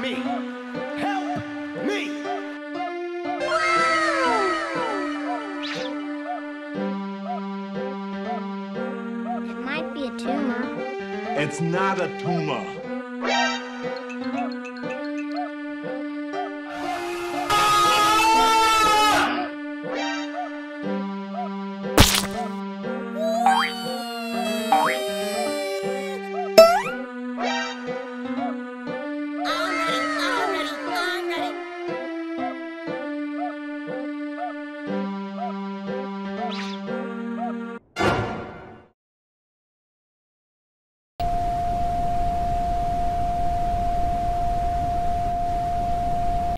me! Help me! It might be a tumor. It's not a tumor.